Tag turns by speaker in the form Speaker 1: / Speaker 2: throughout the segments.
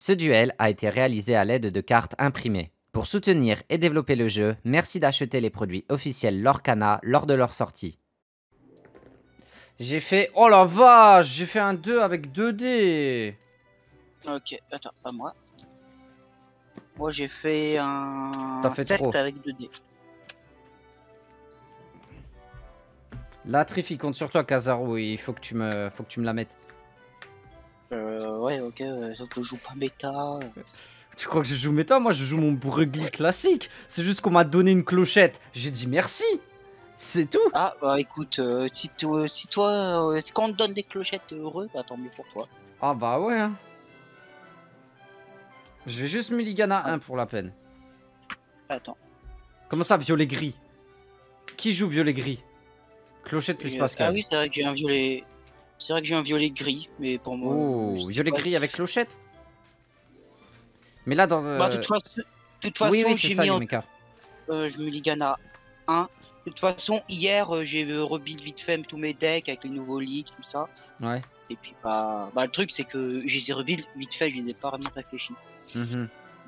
Speaker 1: Ce duel a été réalisé à l'aide de cartes imprimées. Pour soutenir et développer le jeu, merci d'acheter les produits officiels Lorcana lors de leur sortie. J'ai fait... Oh la vache! J'ai fait un 2 avec 2 dés!
Speaker 2: Ok, attends, pas moi. Moi j'ai fait
Speaker 1: T'as
Speaker 2: un
Speaker 1: fait
Speaker 2: 7
Speaker 1: trop.
Speaker 2: avec 2 dés.
Speaker 1: La trif, il compte sur toi, Kazaru. Il faut que tu me la mettes.
Speaker 2: Ouais, ok, sauf que je joue pas méta.
Speaker 1: Tu crois que je joue méta? Moi, je joue mon Brugly classique. C'est juste qu'on m'a donné une clochette. J'ai dit merci. C'est tout.
Speaker 2: Ah, bah écoute, si quand on te donne des clochettes heureux, bah tant mieux pour toi.
Speaker 1: Ah bah ouais. Hein. Je vais juste Mulligana 1 pour la peine.
Speaker 2: Attends.
Speaker 1: Comment ça, violet gris? Qui joue violet gris? Clochette plus Pascal.
Speaker 2: Ah oui, c'est vrai que j'ai un violet. C'est vrai que j'ai un violet gris, mais pour moi.
Speaker 1: Oh, violet gris avec clochette? Mais là, dans.
Speaker 2: Bah, de toute
Speaker 1: Oui,
Speaker 2: façon,
Speaker 1: oui, c'est
Speaker 2: j'ai
Speaker 1: ça,
Speaker 2: mis
Speaker 1: Yumeka.
Speaker 2: je me ligane à 1. De toute façon, hier, j'ai rebuild vite fait tous mes decks avec les nouveaux leaks, tout ça.
Speaker 1: Ouais.
Speaker 2: Et puis, bah le truc, c'est que je les ai rebuild vite fait, je les ai pas vraiment réfléchis.
Speaker 1: Mhm.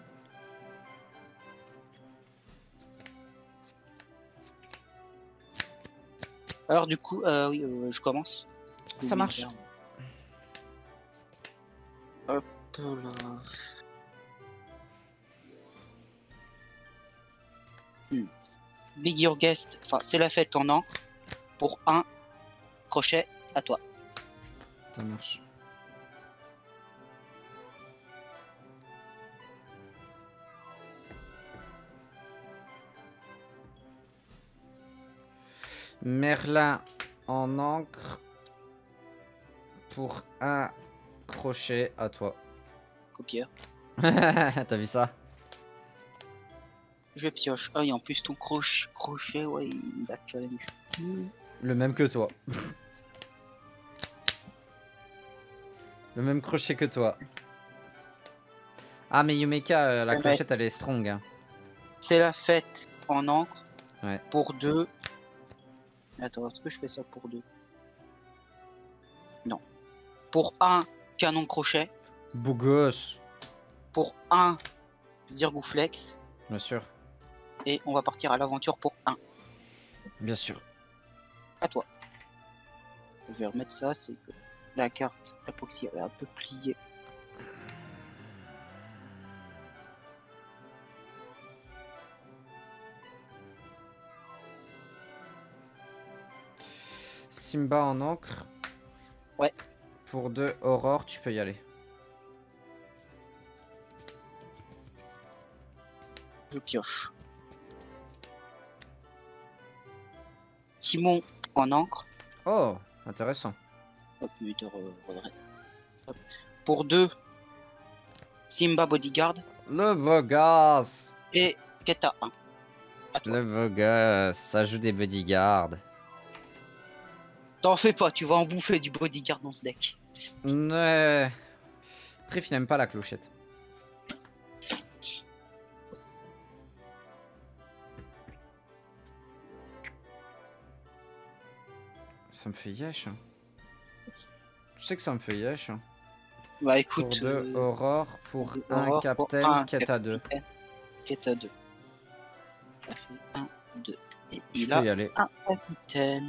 Speaker 2: Alors, du coup, oui, je commence.
Speaker 1: Ça marche.
Speaker 2: Hop là. Big Your Guest, enfin, c'est la fête en encre. Pour un crochet à toi.
Speaker 1: Ça marche. Merlin en encre pour un crochet à toi.
Speaker 2: Copieur.
Speaker 1: T'as vu ça?
Speaker 2: Je pioche. Ah, et en plus, ton crochet, ouais, il a challenge.
Speaker 1: Le même que toi. Le même crochet que toi. Ah, mais Yumeka, la clochette, elle est strong. Hein.
Speaker 2: C'est la fête en encre.
Speaker 1: Ouais.
Speaker 2: Pour 2. Attends, est-ce que je fais ça pour 2? Non. Pour un canon crochet.
Speaker 1: Beau gosse.
Speaker 2: Pour un Zirgouflex.
Speaker 1: Bien sûr.
Speaker 2: Et on va partir à l'aventure pour 1.
Speaker 1: Bien sûr.
Speaker 2: À toi. Je vais remettre ça, c'est que la carte apoxy est un peu pliée.
Speaker 1: Simba en encre.
Speaker 2: Ouais.
Speaker 1: Pour 2 Aurore, tu peux y aller.
Speaker 2: Je pioche. Timon en encre.
Speaker 1: Oh, intéressant.
Speaker 2: Hop, regret. Hop. Pour 2, Simba Bodyguard.
Speaker 1: Le beau gosse.
Speaker 2: Et Keta 1.
Speaker 1: Le beau gosse, ça joue des bodyguards.
Speaker 2: T'en fais pas, tu vas en bouffer du bodyguard dans ce deck.
Speaker 1: Ouais. Trif, il n'aime pas la clochette. Ça me fait yesh. Hein. Tu sais que ça me fait yesh. Hein.
Speaker 2: Bah écoute.
Speaker 1: Pour 2 Aurore, pour un
Speaker 2: Aurore,
Speaker 1: Captain, Keta 2.
Speaker 2: Keta 2. Ça fait 1, 2. Et
Speaker 1: Je
Speaker 2: il
Speaker 1: peux
Speaker 2: a
Speaker 1: y aller.
Speaker 2: un capitaine.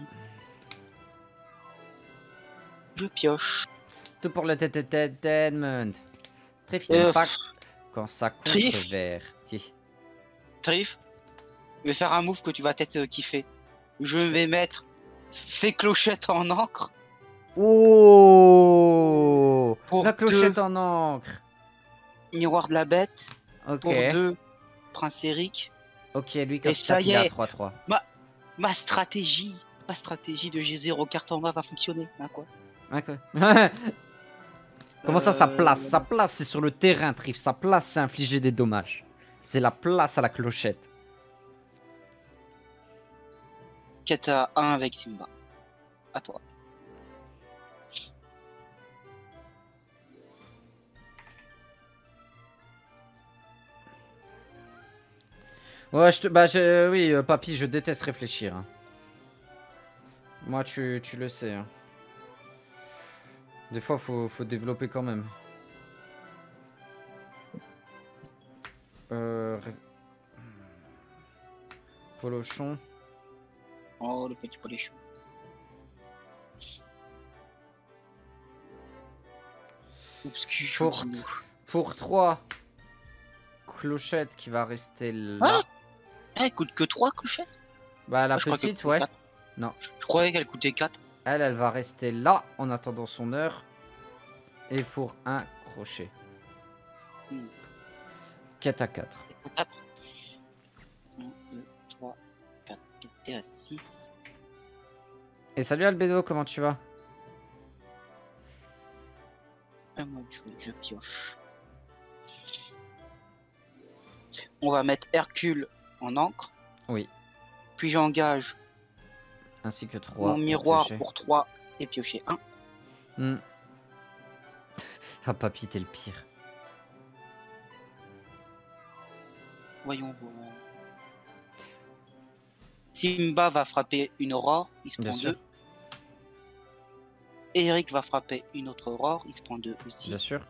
Speaker 2: Je pioche.
Speaker 1: Tout pour le entertainment. Trif, il n'aime pas quand ça controvertit.
Speaker 2: Trif, je vais faire un move que tu vas peut-être kiffer. Je vais mettre fait clochette en encre.
Speaker 1: Oh,
Speaker 2: pour
Speaker 1: la clochette en encre.
Speaker 2: Miroir de la bête.
Speaker 1: Ok.
Speaker 2: Pour 2, Prince Eric.
Speaker 1: Ok, lui quand
Speaker 2: Et ça y
Speaker 1: il a
Speaker 2: est,
Speaker 1: 3-3.
Speaker 2: ma stratégie de G0 carte en bas va fonctionner. Hein, quoi.
Speaker 1: Ok. Comment ça, sa place? Sa place, c'est sur le terrain, Trif. Sa place, c'est infliger des dommages. C'est la place à la clochette.
Speaker 2: Keta 1 avec Simba. À toi.
Speaker 1: Ouais, oui, papy, je déteste réfléchir. Hein. Moi, tu le sais. Hein. Des fois, faut développer quand même. ré- Polochon.
Speaker 2: Oh, le petit poléchon.
Speaker 1: Pour, pour 3. Clochette qui va rester là.
Speaker 2: Ah, elle coûte que 3 clochettes.
Speaker 1: Bah, la
Speaker 2: Ah, je crois qu'elle
Speaker 1: petite,
Speaker 2: coûtait
Speaker 1: ouais.
Speaker 2: 4.
Speaker 1: Non.
Speaker 2: Je croyais qu'elle coûtait 4.
Speaker 1: Elle va rester là en attendant son heure. Et pour un crochet. Quête à 4.
Speaker 2: 4. 1, 2, 3, 4. T'es à 6.
Speaker 1: Et salut Albedo, comment tu vas?
Speaker 2: À moi de jouer, je pioche. On va mettre Hercule en encre.
Speaker 1: Oui.
Speaker 2: Puis j'engage
Speaker 1: Ainsi que 3.
Speaker 2: mon miroir pour 3 et piocher 1.
Speaker 1: Ah papy, t'es le pire.
Speaker 2: Voyons voir. Simba va frapper une aurore, il se
Speaker 1: Bien
Speaker 2: prend
Speaker 1: sûr.
Speaker 2: 2. Eric va frapper une autre aurore, il se prend 2 aussi.
Speaker 1: Bien sûr.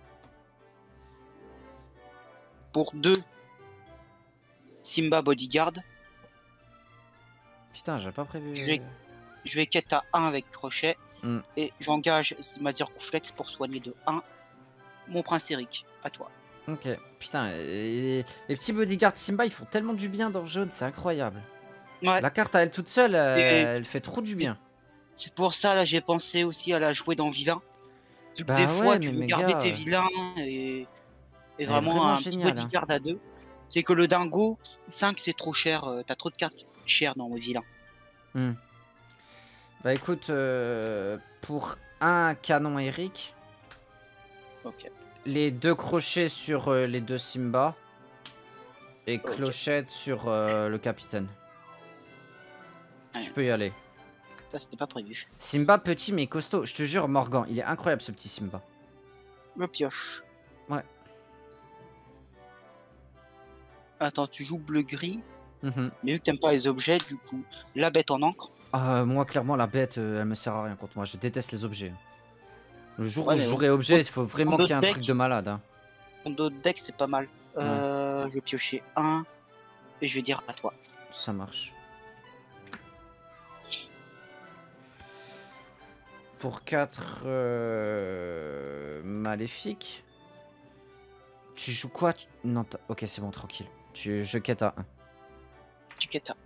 Speaker 2: Pour 2, Simba bodyguard.
Speaker 1: Putain, j'avais pas prévu.
Speaker 2: Je vais quête à 1 avec crochet.
Speaker 1: Mm.
Speaker 2: Et j'engage Mazir Kouflex pour soigner de 1 mon prince Eric. À toi.
Speaker 1: Ok. Putain, les petits bodyguards Simba, ils font tellement du bien dans le jaune, c'est incroyable.
Speaker 2: Ouais.
Speaker 1: La carte à elle toute seule, elle fait trop du bien.
Speaker 2: C'est pour ça, là, j'ai pensé aussi à la jouer dans vilain. Vu que
Speaker 1: Bah
Speaker 2: des
Speaker 1: ouais,
Speaker 2: fois,
Speaker 1: mais
Speaker 2: tu veux
Speaker 1: mes
Speaker 2: garder
Speaker 1: gars,
Speaker 2: tes vilains et
Speaker 1: est
Speaker 2: vraiment
Speaker 1: vraiment
Speaker 2: un
Speaker 1: géniale,
Speaker 2: petit bodyguard à 2. C'est que le dingo, 5 c'est trop cher. T'as trop de cartes qui coûtent cher dans le vilain.
Speaker 1: Bah écoute, pour un canon Eric,
Speaker 2: Ok.
Speaker 1: les 2 crochets sur les 2 Simba et
Speaker 2: Ok.
Speaker 1: clochette sur le capitaine.
Speaker 2: Ouais.
Speaker 1: Tu peux y aller.
Speaker 2: Ça, c'était pas prévu.
Speaker 1: Simba petit mais costaud, je te jure Morgan, il est incroyable ce petit Simba.
Speaker 2: Le pioche.
Speaker 1: Ouais.
Speaker 2: Attends, tu joues bleu-gris.
Speaker 1: Mhm.
Speaker 2: Mais vu que t'aimes pas les objets, du coup, la bête en encre.
Speaker 1: Moi clairement la bête, elle me sert à rien contre moi, je déteste les objets. Le jour
Speaker 2: Ouais,
Speaker 1: où je
Speaker 2: mais
Speaker 1: jouerai objet, il faut vraiment qu'il y ait un
Speaker 2: d'autres
Speaker 1: truc de malade. Hein.
Speaker 2: Ton d'autres deck, c'est pas mal. Je vais piocher 1. Et je vais dire à toi.
Speaker 1: Ça marche. Pour 4 maléfiques. Tu joues quoi? Non, ok, c'est bon, tranquille. Je quête à 1.
Speaker 2: Tu quêtes à 1.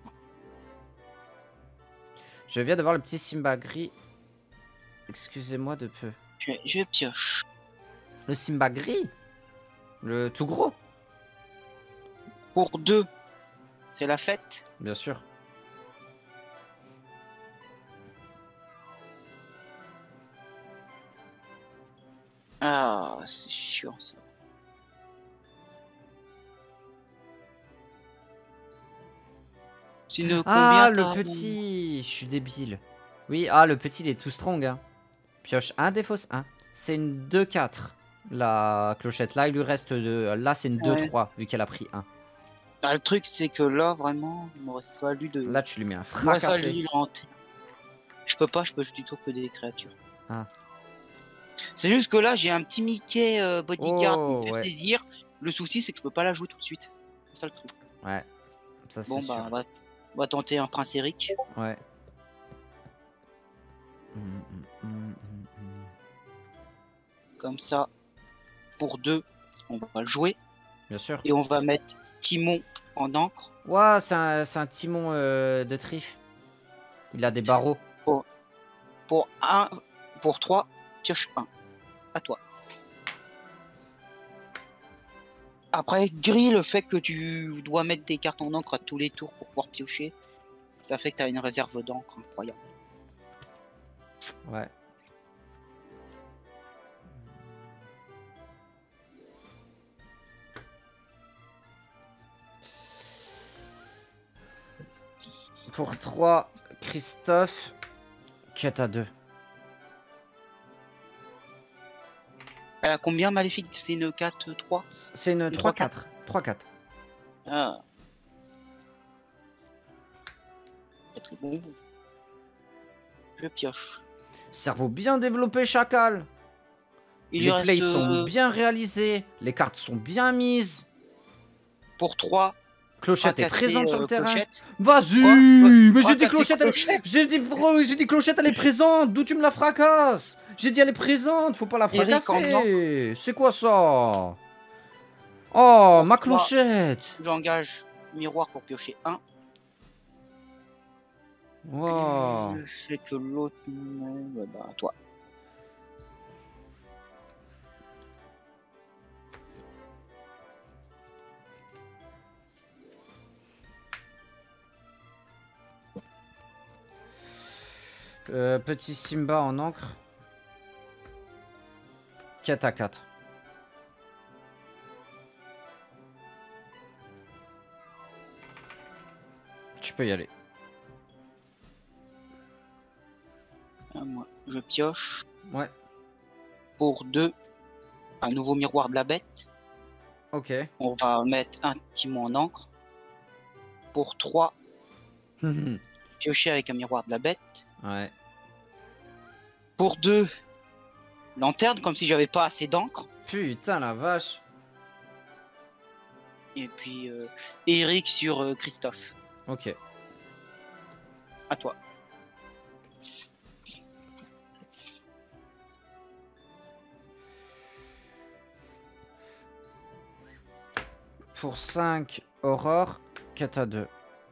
Speaker 1: Je viens de voir le petit Simba gris. Excusez-moi de peu.
Speaker 2: Je pioche.
Speaker 1: Le Simba gris? Le tout gros?
Speaker 2: Pour 2, c'est la fête.
Speaker 1: Bien sûr.
Speaker 2: Ah, c'est chiant ça.
Speaker 1: Ah, le petit. Je suis débile. Oui, ah, le petit, il est tout strong. Hein. Pioche 1, défausse 1. C'est une 2-4. La clochette. Là, il lui reste 2. Là, c'est une 2-3, vu qu'elle a pris 1.
Speaker 2: Ah, le truc, c'est que là, vraiment, il m'aurait fallu de.
Speaker 1: Là, tu lui mets un
Speaker 2: Il m'aurait
Speaker 1: fracassé.
Speaker 2: fallu l'enterrer. Je peux pas, je peux du tout que des créatures.
Speaker 1: Ah.
Speaker 2: C'est juste que là, j'ai un petit Mickey bodyguard
Speaker 1: Oh,
Speaker 2: qui me fait
Speaker 1: ouais.
Speaker 2: plaisir. Le souci, c'est que je peux pas la jouer tout de suite. C'est ça le truc.
Speaker 1: Ouais. Ça, c'est
Speaker 2: Bon,
Speaker 1: sûr.
Speaker 2: bah, on va tenter un prince Eric.
Speaker 1: Ouais.
Speaker 2: Comme ça, pour 2, on va le jouer.
Speaker 1: Bien sûr.
Speaker 2: Et on va mettre Timon en encre.
Speaker 1: Ouah, c'est un timon de triffe. Il a des barreaux.
Speaker 2: Pour 3, pioche 1. À toi. Après, gris, le fait que tu dois mettre des cartes en encre à tous les tours pour pouvoir piocher, ça fait que tu as une réserve d'encre incroyable.
Speaker 1: Ouais. Pour 3, Christophe, quête à 2.
Speaker 2: Elle a combien maléfique? C'est une 4-3?
Speaker 1: C'est une 3-4. 3-4.
Speaker 2: Ah. Très bon. Je pioche.
Speaker 1: Cerveau bien développé, chacal.
Speaker 2: Il
Speaker 1: Les
Speaker 2: lui
Speaker 1: plays
Speaker 2: reste,
Speaker 1: sont bien réalisés. Les cartes sont bien mises.
Speaker 2: Pour 3,
Speaker 1: Clochette est présente sur le terrain.
Speaker 2: Vas-y.
Speaker 1: Mais j'ai dit Clochette, j'ai dit Clochette, elle est présente. D'où tu me la fracasses? J'ai dit elle est présente, faut pas la fracasser. C'est quoi ça? Oh, ma Clochette.
Speaker 2: J'engage miroir pour piocher 1.
Speaker 1: Wow.
Speaker 2: Je fais que l'autre... Bah, toi.
Speaker 1: Petit Simba en encre. 4 à 4. Tu peux y aller.
Speaker 2: Moi, je pioche.
Speaker 1: Ouais.
Speaker 2: Pour 2, un nouveau miroir de la bête.
Speaker 1: Ok.
Speaker 2: On va mettre un timon en encre. Pour 3, piocher avec un miroir de la bête.
Speaker 1: Ouais.
Speaker 2: Pour 2, lanterne, comme si j'avais pas assez d'encre.
Speaker 1: Putain la vache.
Speaker 2: Et puis Eric sur Christophe.
Speaker 1: Ok.
Speaker 2: À toi.
Speaker 1: Pour 5, Aurore, 4 à 2.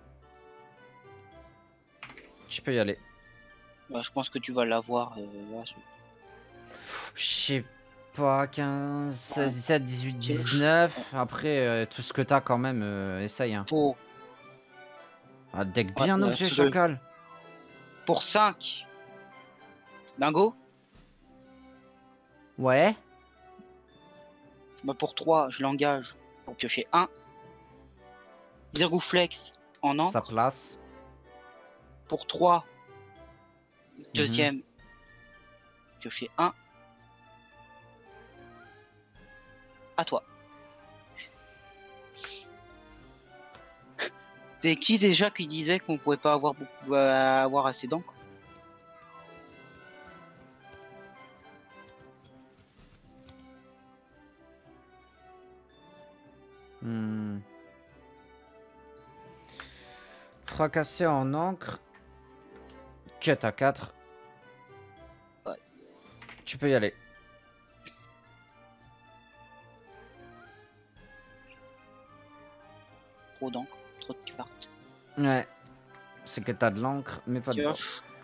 Speaker 1: Tu peux y aller.
Speaker 2: Bah, je pense que tu vas l'avoir.
Speaker 1: Je sais pas, 15, 16, 17, 18, 19. Après, tout ce que t'as quand même, essaye. Hein.
Speaker 2: Pour...
Speaker 1: Ah, deck bien objet, chacal.
Speaker 2: Pour 5. Dingo.
Speaker 1: Ouais.
Speaker 2: Bah, pour 3, je l'engage pour piocher 1. Zergouflex en encre.
Speaker 1: Sa place.
Speaker 2: Pour 3, deuxième, piocher 1. À toi. C'est qui déjà qui disait qu'on pouvait pas avoir avoir assez d'encre?
Speaker 1: Fracassé en encre. Cut à 4.
Speaker 2: Ouais.
Speaker 1: Tu peux y aller.
Speaker 2: Trop d'encre, trop de cartes.
Speaker 1: Ouais. C'est que t'as de l'encre, mais pas de bord.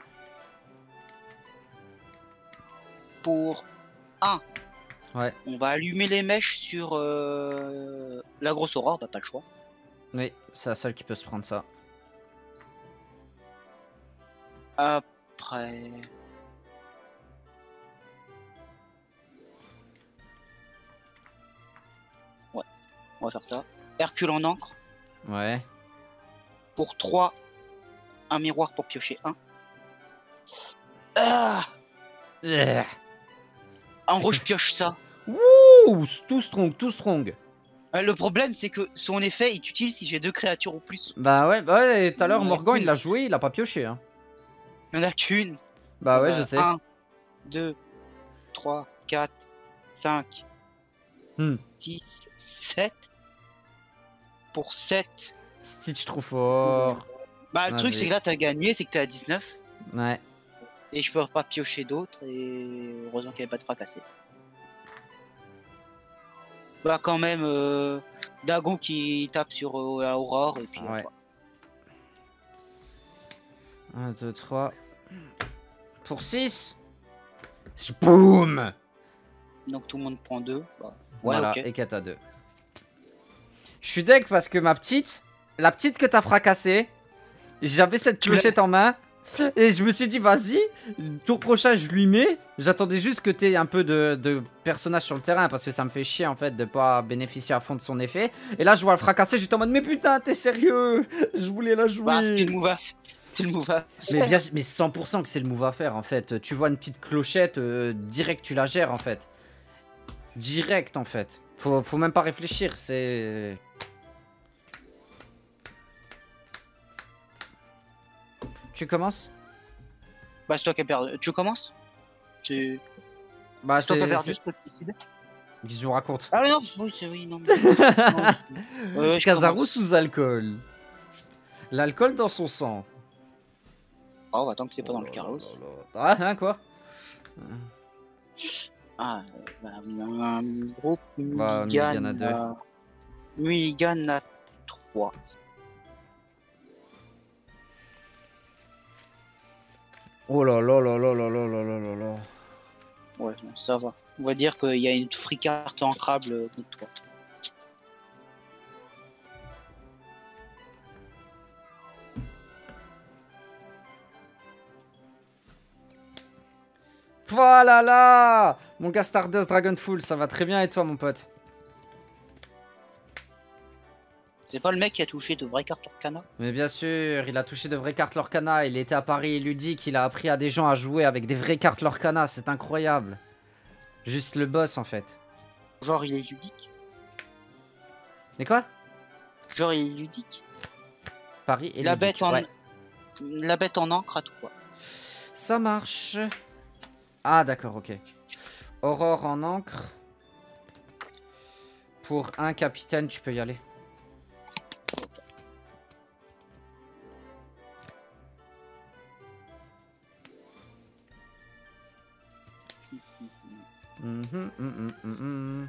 Speaker 2: Pour 1.
Speaker 1: Ouais.
Speaker 2: On va allumer les mèches sur la grosse aurore, bah pas le choix.
Speaker 1: Oui, c'est la seule qui peut se prendre ça.
Speaker 2: Après... Ouais, on va faire ça. Hercule en encre.
Speaker 1: Ouais.
Speaker 2: Pour 3, un miroir pour piocher 1. Ah en gros, je pioche ça.
Speaker 1: Wouh, tout strong, tout strong.
Speaker 2: Le problème, c'est que son effet est utile si j'ai 2 créatures ou plus.
Speaker 1: Bah ouais, tout à l'heure, Morgan, il l'a joué, il a pas pioché. Hein.
Speaker 2: Il n'y en a qu'une.
Speaker 1: Bah ouais, je sais.
Speaker 2: 1, 2, 3, 4, 5, 6, 7. Pour 7.
Speaker 1: Stitch trop fort.
Speaker 2: Bah, le truc, c'est que là, t'as gagné, c'est que t'es à 19.
Speaker 1: Ouais.
Speaker 2: Et je peux pas piocher d'autres, et heureusement qu'il n'y avait pas de fracassé. Bah, quand même, Dagon qui tape sur Aurore, et puis.
Speaker 1: Ouais. 1, 2, 3. Pour 6. Boum.
Speaker 2: Donc tout le monde prend 2. Bah, ouais,
Speaker 1: voilà,
Speaker 2: okay.
Speaker 1: Et 4 à 2. Je suis deg parce que la petite que t'as fracassée, j'avais cette clochette en main. Et je me suis dit, vas-y, tour prochain, je lui mets. J'attendais juste que t'aies un peu de personnage sur le terrain parce que ça me fait chier en fait de pas bénéficier à fond de son effet. Et là, je vois le fracasser, j'étais en mode, mais putain, t'es sérieux? Je voulais la jouer.
Speaker 2: Bah, c'était le move à C'était le move à
Speaker 1: mais, bien, mais 100% que c'est le move à faire en fait. Tu vois une petite clochette, direct tu la gères en fait. Direct en fait. Faut même pas réfléchir, c'est... Tu commences?
Speaker 2: Bah, c'est toi qui as perdu. Tu commences?
Speaker 1: Bah,
Speaker 2: c'est toi qui as perdu, c'est toi qui décides.
Speaker 1: Qu'est-ce que je vous raconte?
Speaker 2: Ah non, oui, c'est oui, non. Non, je
Speaker 1: Kazaru
Speaker 2: commence.
Speaker 1: sous alcool. L'alcool dans son sang.
Speaker 2: Oh, attends que c'est pas
Speaker 1: Oh
Speaker 2: dans le
Speaker 1: là là
Speaker 2: carros.
Speaker 1: là là. Ah, hein, quoi?
Speaker 2: Ah, un groupe
Speaker 1: Bah, Mulligan à 2.
Speaker 2: Mulligan à 3.
Speaker 1: Oh là là là là là là là là là là.
Speaker 2: Ouais, non, ça va. On va dire qu'il y a une free carte ancrable contre toi.
Speaker 1: Voilà là. Mon gars Stardust Dragonful, ça va très bien et toi mon pote?
Speaker 2: C'est pas le mec qui a touché de vraies cartes Orcana?
Speaker 1: Mais bien sûr, il a touché de vraies cartes Lorcana, il était à Paris ludique, il a appris à des gens à jouer avec des vraies cartes Lorcana, c'est incroyable. Juste le boss en fait.
Speaker 2: Genre il est ludique.
Speaker 1: Et quoi?
Speaker 2: Genre il est ludique.
Speaker 1: Paris et
Speaker 2: La
Speaker 1: ludique,
Speaker 2: bête en
Speaker 1: ouais.
Speaker 2: la bête en encre à toi.
Speaker 1: Ça marche. Ah d'accord, ok. Aurore en encre. Pour un capitaine, tu peux y aller. Mhm.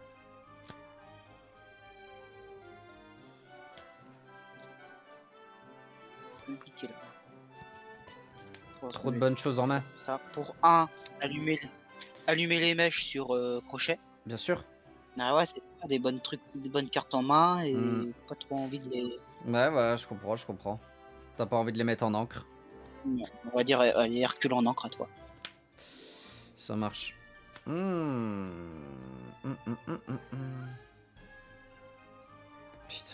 Speaker 2: Compliqué là.
Speaker 1: Trop de bonnes choses en main.
Speaker 2: Ça pour un, allumer les mèches sur crochet.
Speaker 1: Bien sûr.
Speaker 2: Ah ouais, c'est pas des bonnes trucs, des bonnes cartes en main et
Speaker 1: Mm.
Speaker 2: pas trop envie de les.
Speaker 1: Ouais, je comprends, je comprends. T'as pas envie de les mettre en encre.
Speaker 2: Non, on va dire les Hercule en encre à toi.
Speaker 1: Ça marche. Putain,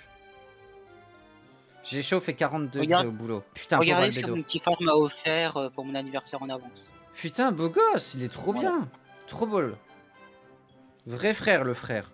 Speaker 1: j'ai chauffé 42 degrés au boulot. Putain, pauvre
Speaker 2: Regardez ce que
Speaker 1: Albedo.
Speaker 2: mon petit frère m'a offert pour mon anniversaire en avance.
Speaker 1: Putain, beau gosse, il est trop
Speaker 2: Voilà.
Speaker 1: bien. Trop beau. Vrai frère, le frère.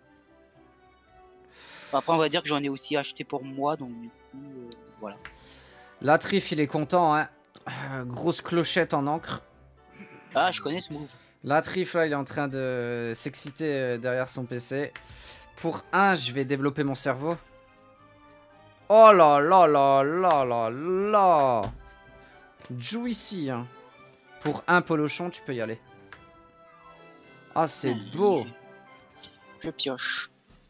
Speaker 2: Après, on va dire que j'en ai aussi acheté pour moi, donc du coup, voilà.
Speaker 1: La trifle, il est content, hein. Grosse clochette en encre.
Speaker 2: Ah, je connais ce move.
Speaker 1: La trifle, là, il est en train de s'exciter derrière son PC. Pour un, je vais développer mon cerveau. Oh là là là là là là. Joue ici, hein. Pour un polochon, tu peux y aller. Ah, c'est beau.
Speaker 2: Je pioche.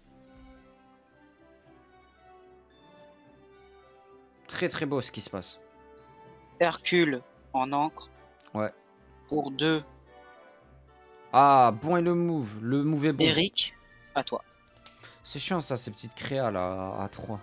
Speaker 1: Très très beau ce qui se passe.
Speaker 2: Hercule en encre.
Speaker 1: Ouais.
Speaker 2: Pour 2.
Speaker 1: Ah, bon et le move. Le move est bon.
Speaker 2: Eric, à toi.
Speaker 1: C'est chiant ça, ces petites créas là, à 3.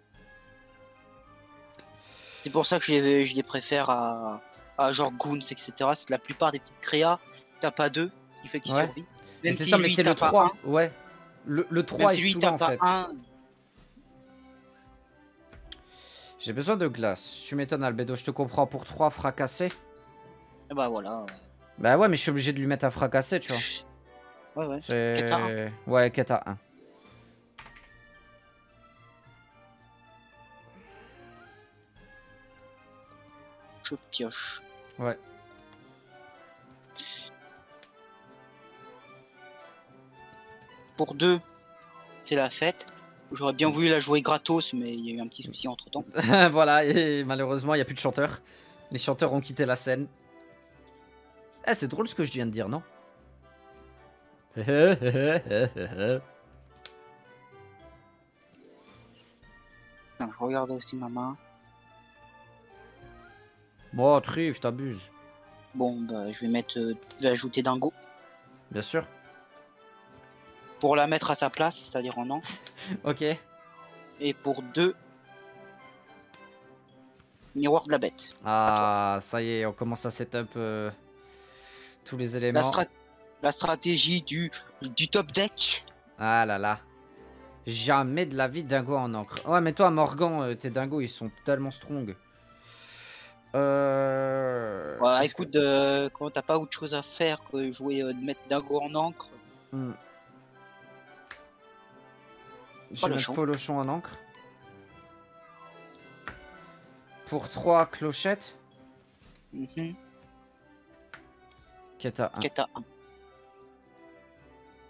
Speaker 2: C'est pour ça que je les préfère à genre Goons, etc. C'est que la plupart des petites créas, t'as pas 2 qui fait qu'il survit. Même
Speaker 1: C'est
Speaker 2: si
Speaker 1: ça, mais
Speaker 2: lui,
Speaker 1: c'est le
Speaker 2: t'as
Speaker 1: 3.
Speaker 2: pas
Speaker 1: Ouais. Le
Speaker 2: un,
Speaker 1: 3
Speaker 2: même
Speaker 1: est
Speaker 2: si lui,
Speaker 1: souvent
Speaker 2: t'as
Speaker 1: en
Speaker 2: pas
Speaker 1: fait.
Speaker 2: un.
Speaker 1: J'ai besoin de glace. Tu m'étonnes, Albedo, je te comprends. Pour 3 fracassés.
Speaker 2: Et bah voilà.
Speaker 1: Bah ouais, mais je suis obligé de lui mettre à fracasser, tu vois.
Speaker 2: Ouais. Quête à un.
Speaker 1: Ouais, quête à 1.
Speaker 2: Je pioche.
Speaker 1: Ouais.
Speaker 2: Pour 2, c'est la fête. J'aurais bien voulu la jouer gratos, mais il y a eu un petit souci entre temps.
Speaker 1: Voilà, et malheureusement, il n'y a plus de chanteurs. Les chanteurs ont quitté la scène. Eh, c'est drôle ce que je viens de dire, non?
Speaker 2: Non, je regarde aussi ma main.
Speaker 1: Bon, Trif, t'abuses.
Speaker 2: Bon, bah, je vais ajouter Dingo.
Speaker 1: Bien sûr.
Speaker 2: Pour la mettre à sa place, c'est-à-dire en encre.
Speaker 1: Ok.
Speaker 2: Et pour 2, Miroir de la bête.
Speaker 1: Ah, ça y est, on commence à setup tous les éléments.
Speaker 2: La stratégie du top deck.
Speaker 1: Ah là là. Jamais de la vie dingo en encre. Ouais, mais toi, Morgan, tes dingos, ils sont tellement strong.
Speaker 2: Ouais, écoute, quand t'as pas autre chose à faire que jouer, de mettre Dingo en encre.
Speaker 1: Je vais mettre Polochon en encre. Pour 3 clochettes. Quête à 1.
Speaker 2: Quête à 1.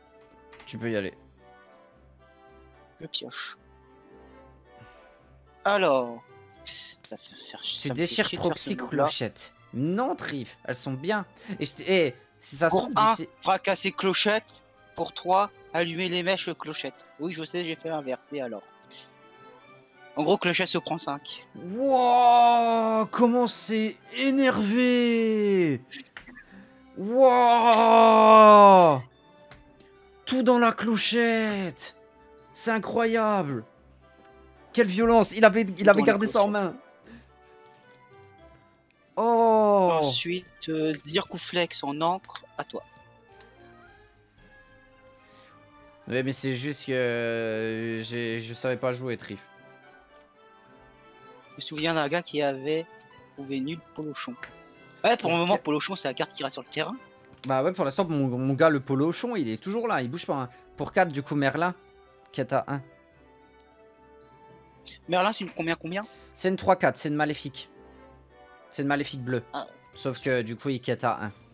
Speaker 1: Tu peux y aller.
Speaker 2: Je pioche. Alors. Ça fait faire
Speaker 1: Tu
Speaker 2: ça me fait
Speaker 1: déchires
Speaker 2: chier de
Speaker 1: trop
Speaker 2: faire ce
Speaker 1: psy
Speaker 2: move-là.
Speaker 1: clochette. Non, Trif, elles sont bien. Et eh, si ça se
Speaker 2: Pour
Speaker 1: trouve
Speaker 2: 1,
Speaker 1: d'ici.
Speaker 2: fracasser clochette. Pour 3, allumer les mèches clochette. Oui, je sais, j'ai fait inverser alors. En gros, clochette se prend 5.
Speaker 1: Wouah, comment c'est énervé. Wouah, tout dans la clochette. C'est incroyable. Quelle violence. Il avait gardé ça en main. Oh.
Speaker 2: Ensuite, Zirkouflex en encre, à toi.
Speaker 1: Ouais, mais c'est juste que je savais pas jouer, Trif.
Speaker 2: Je me souviens d'un gars qui avait trouvé nul Polochon. Ouais, pour le moment, Polochon, c'est la carte qui reste sur le terrain.
Speaker 1: Bah ouais, pour l'instant, mon gars, le Polochon, il est toujours là. Il bouge pas. Hein. Pour 4, du coup, Merlin, qui est à 1.
Speaker 2: Merlin, c'est une combien?
Speaker 1: C'est une 3-4, c'est une maléfique. C'est une maléfique bleue.
Speaker 2: Ah.
Speaker 1: Sauf que du coup, il quête à 1.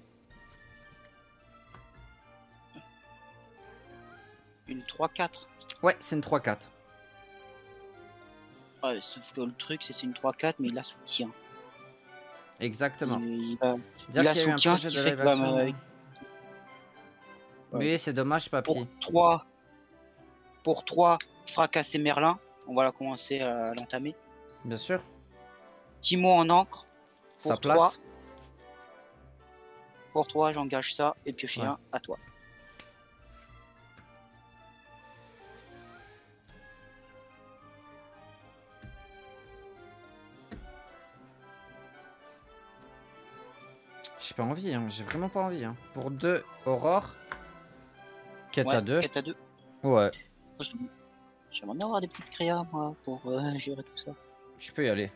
Speaker 2: Une 3-4.
Speaker 1: Ouais, c'est une 3-4.
Speaker 2: Ouais, sauf que le truc, c'est une 3-4, mais il la soutient.
Speaker 1: Exactement.
Speaker 2: Il
Speaker 1: Dire
Speaker 2: a
Speaker 1: qu'il y a eu un
Speaker 2: soutien,
Speaker 1: projet
Speaker 2: ce qui
Speaker 1: de
Speaker 2: fait
Speaker 1: live
Speaker 2: que
Speaker 1: action.
Speaker 2: ouais.
Speaker 1: Oui, c'est dommage, papy.
Speaker 2: Pour 3, fracasser Merlin. On va la commencer à l'entamer.
Speaker 1: Bien sûr.
Speaker 2: Timo en encre.
Speaker 1: Ça
Speaker 2: Pour
Speaker 1: place.
Speaker 2: 3. Pour 3, j'engage ça. Et piocher un, à toi.
Speaker 1: J'ai pas envie, hein. J'ai vraiment pas envie. Hein. Pour 2, Aurore. Quête à 2.
Speaker 2: Quête à 2.
Speaker 1: Ouais.
Speaker 2: J'aimerais bien avoir des petites créas, moi, pour gérer tout ça.
Speaker 1: Tu peux y aller.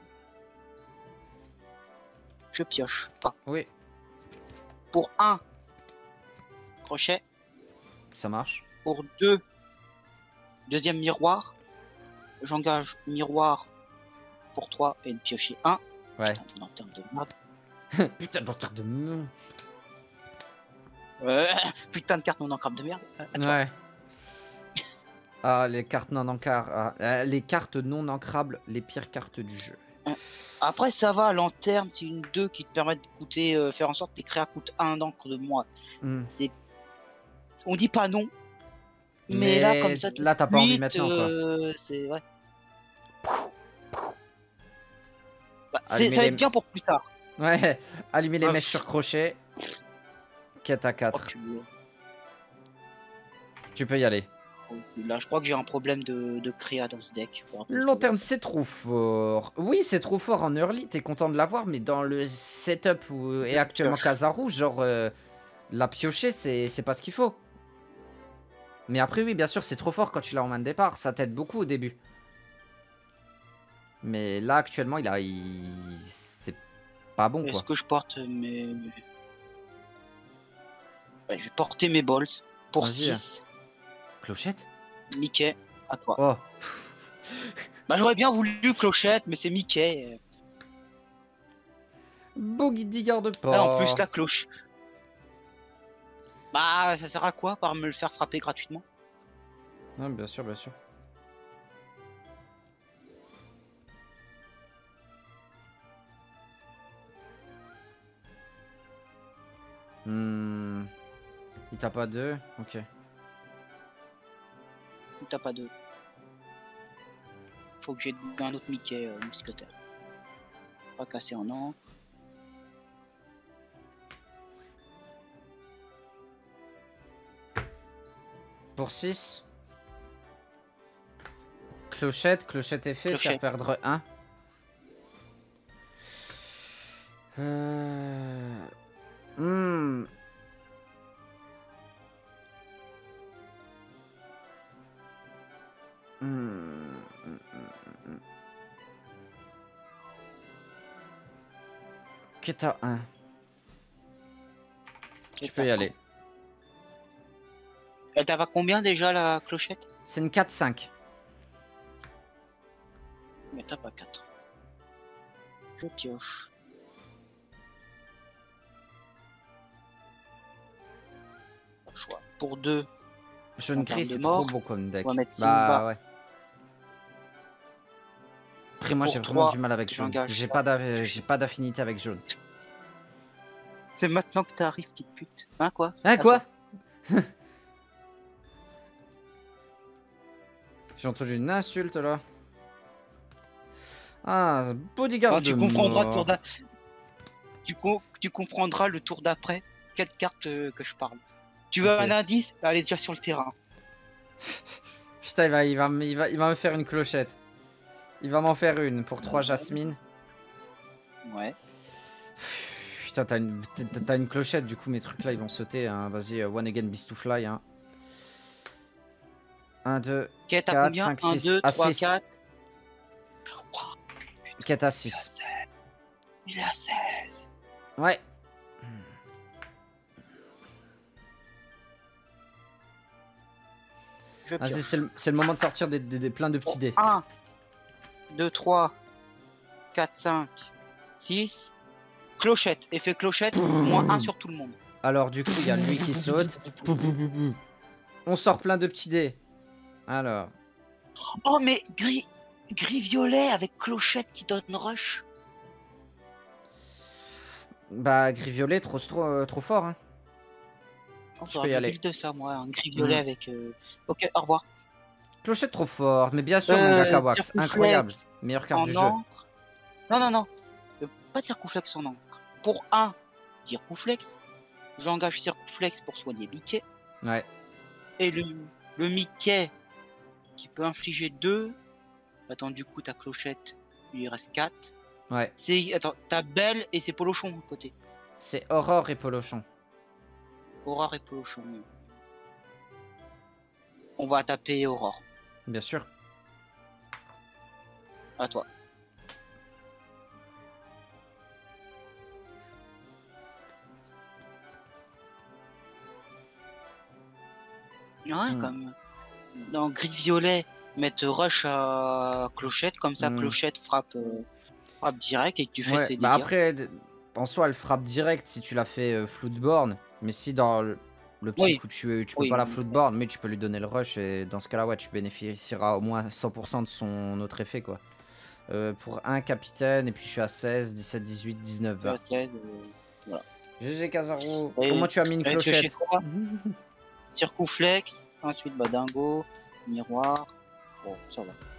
Speaker 2: Je pioche. Ah.
Speaker 1: Oui.
Speaker 2: Pour 1, crochet.
Speaker 1: Ça marche.
Speaker 2: Pour 2, deuxième miroir. J'engage miroir pour 3 et de piocher 1.
Speaker 1: Ouais.
Speaker 2: Putain, une lanterne de merde.
Speaker 1: Putain de lanterne de merde.
Speaker 2: Putain de carte non encrable de merde.
Speaker 1: Ouais. Ah, les cartes non encrables. Les cartes non encrables, les pires cartes du jeu.
Speaker 2: Après, ça va, lanterne, c'est une 2 qui te permet de coûter, faire en sorte que les créas coûtent 1 d'encre de moins. C'est... On dit pas non. Mais là, comme ça,
Speaker 1: là, t'as pas envie maintenant, quoi.
Speaker 2: C'est vrai. Bah, ça va être bien pour plus tard.
Speaker 1: Ouais, allumer les mèches sur crochet. Quête à 4. Tu peux y aller.
Speaker 2: Là, je crois que j'ai un problème de créa dans ce deck.
Speaker 1: Lanterne, c'est trop fort. Oui, c'est trop fort en early, t'es content de l'avoir, mais dans le setup où est actuellement Kazaru, genre, la piocher, c'est pas ce qu'il faut. Mais après, oui, bien sûr, c'est trop fort quand tu l'as en main de départ. Ça t'aide beaucoup au début. Mais là, actuellement, c'est pas bon, quoi.
Speaker 2: Est-ce que je porte mes... Ouais, je vais porter mes balls pour 6.
Speaker 1: Clochette?
Speaker 2: Mickey, à toi.
Speaker 1: Oh.
Speaker 2: Bah, j'aurais bien voulu Clochette, mais c'est Mickey.
Speaker 1: Boggy garde pas.
Speaker 2: Ah, en plus, la cloche. Bah, ça sert à quoi, par me le faire frapper gratuitement?
Speaker 1: Non, bien sûr, bien sûr. Il t'a pas 2? Ok.
Speaker 2: Il t'a pas 2. Faut que j'ai un autre Mickey mousquetaire. Pas casser en encre.
Speaker 1: Pour 6. Clochette, clochette est fait, faire perdre 1. Quête à 1. Tu peux y aller.
Speaker 2: Elle t'avait combien déjà la clochette?
Speaker 1: C'est une 4-5.
Speaker 2: Mais t'as pas 4. Je pioche. Pas le choix. Pour 2,
Speaker 1: Jaune gris, c'est
Speaker 2: mort,
Speaker 1: trop beau comme deck.
Speaker 2: on va mettre
Speaker 1: Bah
Speaker 2: Simba.
Speaker 1: ouais. Après, moi,
Speaker 2: Pour
Speaker 1: j'ai vraiment
Speaker 2: 3,
Speaker 1: du mal avec jaune. J'ai pas d'affinité avec jaune.
Speaker 2: C'est maintenant que t'arrives, petite pute. Hein, quoi?
Speaker 1: Hein, quoi? J'ai entendu une insulte, là. Ah, bodyguard
Speaker 2: tu
Speaker 1: de
Speaker 2: comprendras
Speaker 1: mort.
Speaker 2: Tu comprendras le tour d'après quelle carte que je parle. Tu veux un indice? Elle est déjà sur le terrain.
Speaker 1: Putain, il va me faire une clochette. Il va m'en faire une pour 3 Jasmine.
Speaker 2: Ouais.
Speaker 1: Putain, t'as une clochette, du coup mes trucs là ils vont sauter. Hein. Vas-y, one again, beast to fly. Hein. 1, 2, 4, 5, 6. 1, 2, 3, 4. Quête à 6.
Speaker 2: Il est à 16.
Speaker 1: Ouais. Vas-y, c'est le moment de sortir plein de petits dés.
Speaker 2: 1, 2, 3, 4, 5, 6. Clochette. Effet clochette, moins 1 sur tout le monde.
Speaker 1: Alors, du coup, il y a lui qui saute. On sort plein de petits dés. Alors.
Speaker 2: Oh, mais gris-violet avec clochette qui donne rush.
Speaker 1: Bah, gris-violet, trop fort. Hein.
Speaker 2: Oh, je peux y aller. De ça, moi, un gris-violet avec. Ok, au revoir.
Speaker 1: Clochette trop forte, mais bien sûr, mon Gakawax, incroyable. Meilleure carte du jeu.
Speaker 2: Non. Pas de Circouflex en encre. Pour 1 Circouflex, j'engage Circouflex pour soigner Mickey.
Speaker 1: Ouais.
Speaker 2: Et le Mickey qui peut infliger 2. Attends, du coup, ta clochette, il lui reste 4.
Speaker 1: Ouais.
Speaker 2: Attends, t'as Belle et c'est Polochon à côté.
Speaker 1: C'est Aurore et Polochon.
Speaker 2: Aurore et Polochon. On va taper Aurore.
Speaker 1: Bien sûr.
Speaker 2: À toi. Ouais, comme dans gris-violet, mettre rush à clochette, comme ça clochette frappe direct et que tu fais ses dégâts.
Speaker 1: Bah après, en soi, elle frappe direct si tu la fais floodborn, mais si dans le petit coup tu peux pas la floodborn, mais tu peux lui donner le rush et dans ce cas-là, ouais, tu bénéficieras au moins 100% de son autre effet, quoi. Pour un capitaine, et puis je suis à 16, 17, 18, 19, 20.
Speaker 2: 16, voilà.
Speaker 1: GG Kazaro, comment tu as mis une clochette?
Speaker 2: Circouflex, ensuite Badingo, miroir. Bon, ça va.